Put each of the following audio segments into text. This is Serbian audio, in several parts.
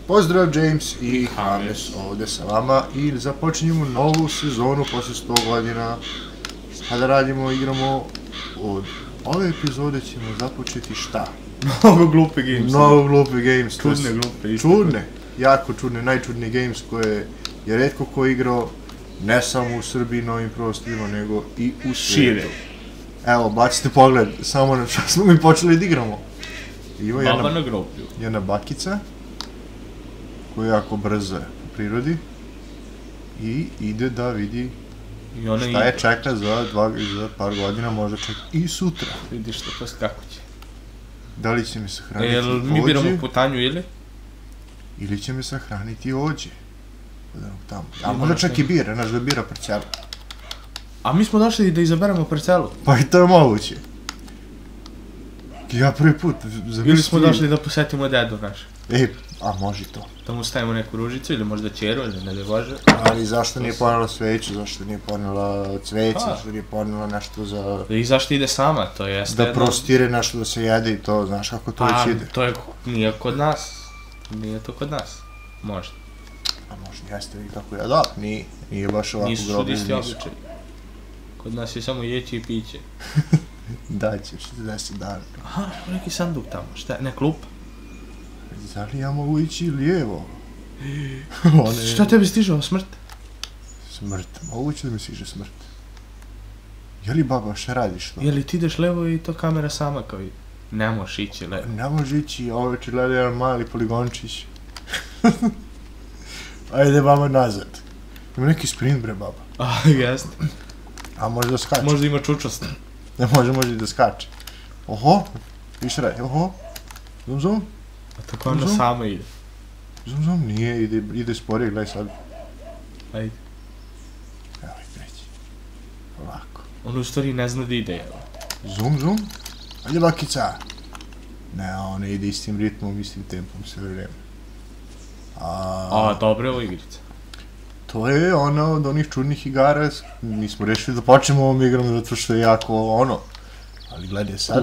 Pozdrav, James i Hames ovdje sa vama i započinjemo novu sezonu posle 100 godina. Sada radimo, igramo, od ove epizode ćemo započeti šta? Mnogo glupe games. Mnogo glupe games. Čudne glupe. Čudne, jako čudne, najčudnije games koje je retko ko igrao, ne samo u Srbiji na ovim prostorima, nego i u svijetu. Šire. Evo, bacite pogled, samo na šta smo mi počeli da igramo. Baba na groblju. Jedna bakica, koja je jako brza po prirodi i ide da vidi šta je čeka za par godina, možda čak i sutra. Vidiš što preskakuće. Da li će mi sahraniti Jel mi biramo putanju ili? Ili će mi sahraniti ođe. A možda čak i bira, znaš da bira parcelu. A mi smo došli da izaberemo parcelu. Pa i to je moguće. Ja prvi put zamislim... Ili smo došli da posetimo dedu naš. A može to. Da mu stavimo neku ružicu ili možda ćeru ili ne da Bože. Ali zašto nije ponela sveću, zašto nije ponela cveće, zašto nije ponela nešto za... I zašto ide sama, to jeste da prostire nešto da se jede i to, znaš kako to već ide. To je, nije kod nas. Nije to kod nas. Možda. A možda jeste i kako ja, da, nije baš ovako groblje. Nisu običaj. Kod nas je samo jeće i piće. Da ćeš, 40 dana. Aha, neki sanduk tamo, šta je, ne klup? Da li ja mogu ići lijevo? Šta tebi stižao, smrt? Smrt, moguće da mi stiže smrt. Je li baba, šta radiš to? Je li ti ideš levo i to kamera sama kao i... Ne možeš ići levo. Ne može ići, ovo će gleda jedan mali poligončić. Ajde baba nazad. Ima neki sprint bre baba. A, jeste. A može da skače. Možda ima čučost. Ne može i da skače. Oho, više radi, oho. Zum zum. A tako ona sama ide. Zum, nije, ide sporije, gledaj sad. Ajde. Evo i treći. Ovako. On u stvari ne zna da ide, evo. Zum. Ajde bakica. Ne, ona ide istim ritmom, istim tempom sve vreme. Dobro je ovo igrica. To je ona od onih čudnih igara, mi smo rešili da počnemo ovom igrom zato što je jako ono. Ali gledaj sad.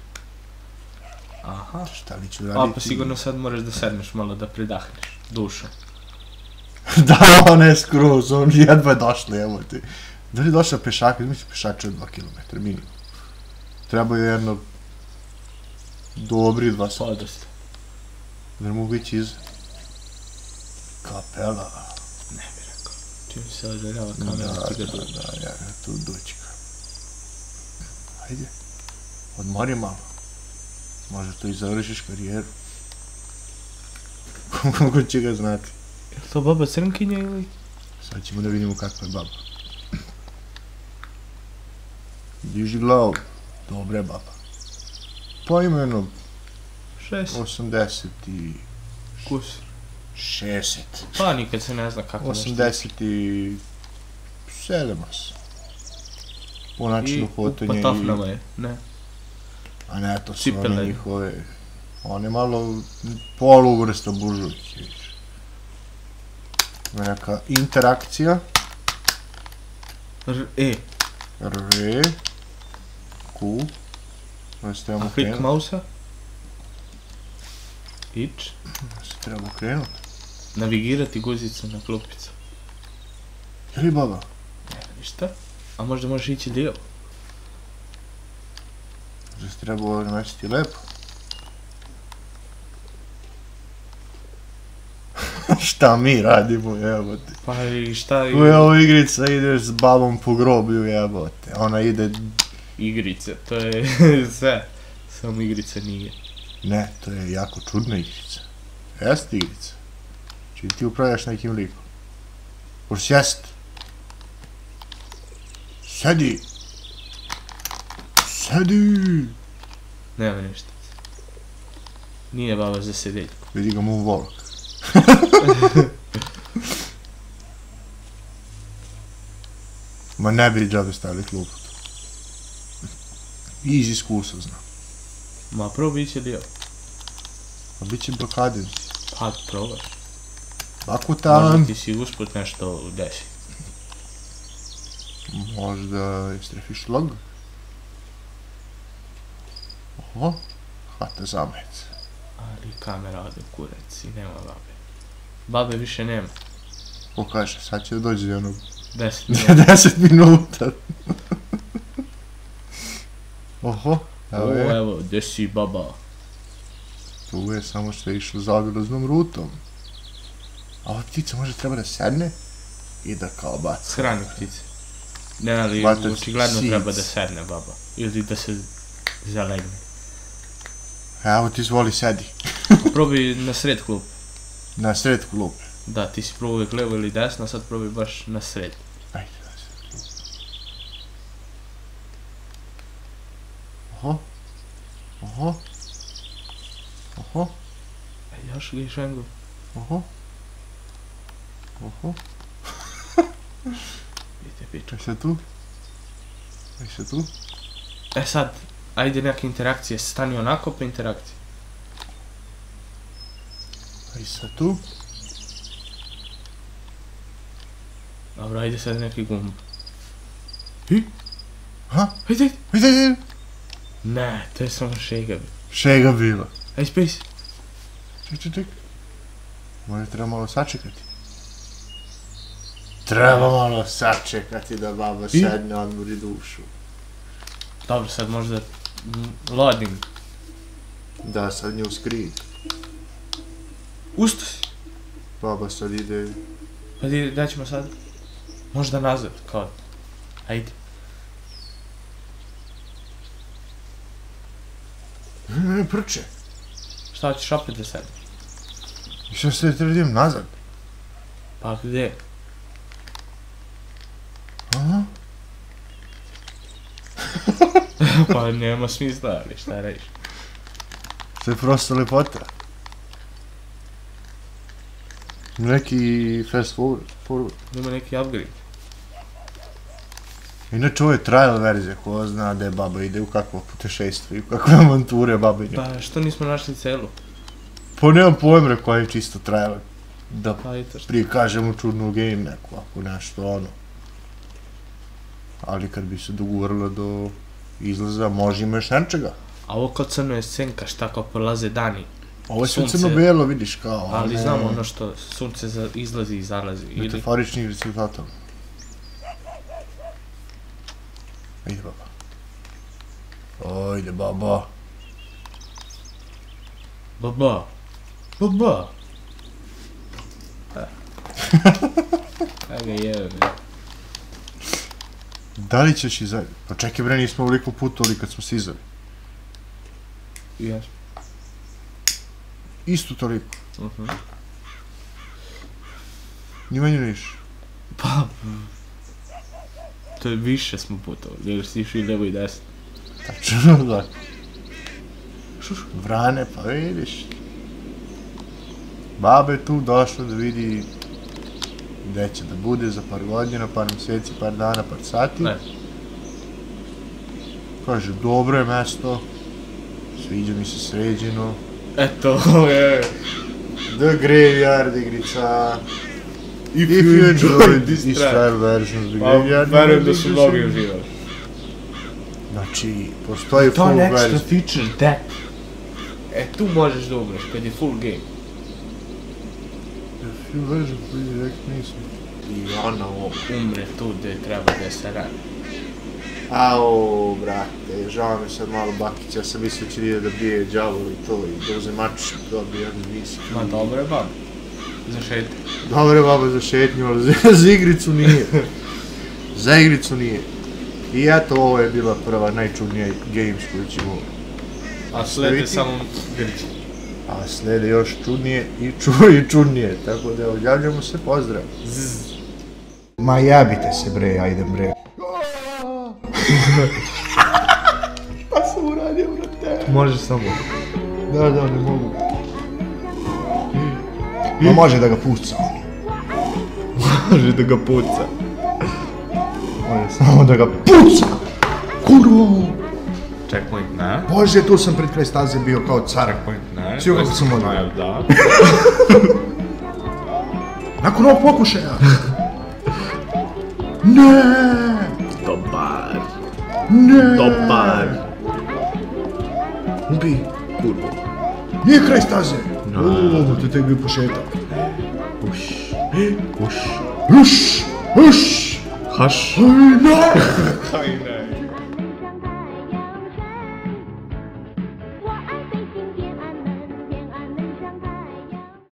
Aha. Šta li ću raditi? Pa sigurno sad moraš da sedneš malo da predahneš dušom. Da, ona je skroz, on jedva je došla, evo ti. Da li je došla pešaka, izmišljati pešače od 2 km minimum. Treba je jedno dobri 2 sata. Podosta. Da ne mogu ići iz kapela. Ne bi rekao. Čim se odželjava kamera, ti ga dođe. Da, ja tu dočekam. Ajde, odmori malo. Možda to i završiš karijeru. Kako će ga znati? Je li to baba crnkinja ili? Sad ćemo da vidimo kakva je baba. Diži glavu. Dobre baba. Pa ima jedno 80 i... Kus? 60. Pa nikad se ne zna kako nešto. 87 as. Po načinu hotanja i... Pa tafnama je, ne. A ne, to su one njihove... One malo poluvrsta buržujke, vidiš. Ima neka interakcija. R, Q. A klik mausa? Ić. Se treba krenuti. Navigirati guzicu na klupicu. Je li baba? Ne, ništa. A možda možeš ići lijevo. Možda se treba namestiti lepo. Šta mi radimo, jebote. Pa i šta... U je ovo igrica, ideš s babom po groblju, jebote. Ona ide... Igrice, to je sve. Samo igrica nije. Ne, to je jako čudna igrica. Jeste igrica. Čili ti upravljaš nekim likom. Možeš sjesti. Sedi. Nema ništa. Nije baba za sedeljku. Vidi ga mu volok. Ma ne bi džabe stavili klupu. I iz iskustva znam. Ma probaj će lijevo. Pa bit će blokade. Pa probaš. Bakutan. Možda ti si usput nešto desi. Možda istrefiš log. Oho, hvata zamec. Ali kamera ode u kurac i nema babe. Babe više nema. Ko kaže, sad će da dođe za jednog 10 minuta. 10 minuta. Oho, evo je. Evo, gdje si baba? Tu je, samo što je išlo zaobilaznom rutom. A ova ptica možda treba da sedne i da kao baca. Hrani ptice. Ne, ali Batac očigledno seeds. treba da sedne baba. Ili da se zalegne. Evo ti zvoli, sedi. Probaj na sred klub. Na sred klupe. Da, ti si probao uvijek levo ili desno, a sad probaj baš na sred. Ajde, na sred klupe. Oho. Oho. Oho. Još ga i švengu. Oho. Oho. Vidite piču. Aj se tu. Aj se tu. E sad, ajde neke interakcije, stani onako pa interakcije. Aj se tu. Dobro, ajde sad neki gumb. Ha? Ajde, Ajde, ajde. ne, to je samo šega. Šega bila. Ajde, spej se. Ček. Možda treba malo sačekati. Treba malo sačekati da baba sedne, odmori dušu. Dobro, sad možda loading. Da, sad nju skrij. Usto si. Baba sad ide... Pa da ćemo sad. Možda nazad, kao. Ajde. Ne, prče. Šta hoćeš opet da sedem? I šta se treba idem nazad? Pa gdje? Aha. Pa nema smisla, ali šta reći. To je prosto lepota. Neki fast forward. Ima neki upgrade. Inače ovo je trial verzija, ko zna da je baba ide u kakvo putešejstvo i u kakve avanture baba ide. Pa što nismo našli celu? Pa nemam pojma koja je čisto trial. Da Pa i to što. prikažemo čudnu game neku, ako nešto ono. Ali kad bi se doguralo do izlaza, može ima još nečega. A ovo kao crno je scenka, šta kao prolaze dani. Ovo je sve Sunce. crno-belo, vidiš kao. Ali ne- znamo ono što sunce izlazi i zalazi. Ili... Metaforični igri s tatom. Ajde baba. Ajde baba. Baba. Baba. Ajde jebe. Da li ćeš izaći? Pa čekaj bre, nismo ovoliko putovali kad smo stizali. Jes. Isto toliko. Ni manje ni više. Pa... To je više smo putovali, jer si išli levo i desno. Tačno, da. Vrane, pa vidiš. Baba je tu došla da vidi gde će da bude za par godina, par mjeseci, par dana, par sati. Ne. Kaže, dobro je mesto, sviđa mi se sređeno. Eto, je. The Graveyard igrica. If If you enjoyed this trial version of The Pa, Graveyard, verujem da su mnogi uživali. Znači, postoji To full je extra version. feature, that. E, tu možeš da umreš, kad je full game. If you version, please direct nisam. I ono, Umre tu gde treba da se radi. au, brate, žao mi sad malo Bakić, ja sam mislio će ide da bije đavo i to, i da uze mač, dobije on viski. Ma dobro je baba. Za šetnje. Dobre baba za šetnju, ali za igricu nije. Za igricu nije. I eto, ovo je bila prva najčudnija games koju ćemo... A slede Vidite? samo Grci. A slede još čudnije i čudnije, tako da javljamo se, pozdrav. Ma jabite se bre, ja idem bre. Pa sam uradio, brate. Može samo. Da, ne mogu. Ma može da ga puca. Može da ga puca. Može samo da ga puca. Kurvo. Checkpoint, ne? Bože, tu sam pred kraj staze bio kao car. Ne. Svi kako sam odmah. Da. Nakon ovog pokušaja. Ne. Dobar. Ne. Dobar. Ubi. Kurvo. Nije kraj staze. No. To je tek bio početak. Huš. Huš, huš, Haš. hajna.